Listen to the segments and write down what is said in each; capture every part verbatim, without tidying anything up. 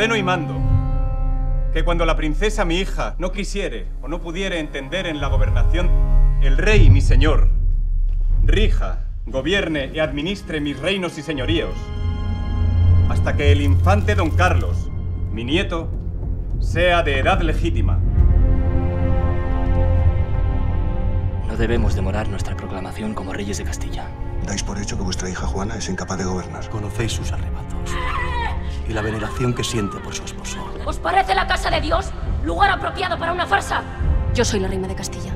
ordeno y mando que cuando la princesa mi hija no quisiere o no pudiere entender en la gobernación, el rey mi señor rija, gobierne y administre mis reinos y señoríos hasta que el infante don Carlos, mi nieto, sea de edad legítima. No debemos demorar nuestra proclamación como reyes de Castilla. Dais por hecho que vuestra hija Juana es incapaz de gobernar. Conocéis sus arrebatos y la veneración que siente por su esposo. ¿Os parece la casa de Dios lugar apropiado para una farsa? Yo soy la reina de Castilla.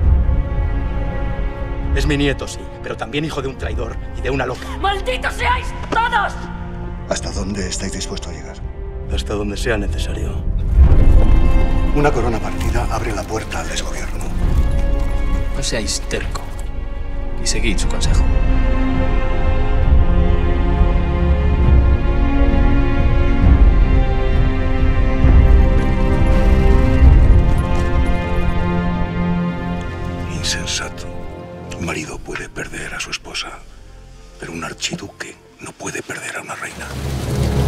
Es mi nieto, sí, pero también hijo de un traidor y de una loca. ¡Malditos seáis todos! ¿Hasta dónde estáis dispuestos a llegar? Hasta donde sea necesario. Una corona partida abre la puerta al desgobierno. No seáis terco y seguid su consejo. Insensato. Un marido puede perder a su esposa, pero un archiduque no puede perder a una reina.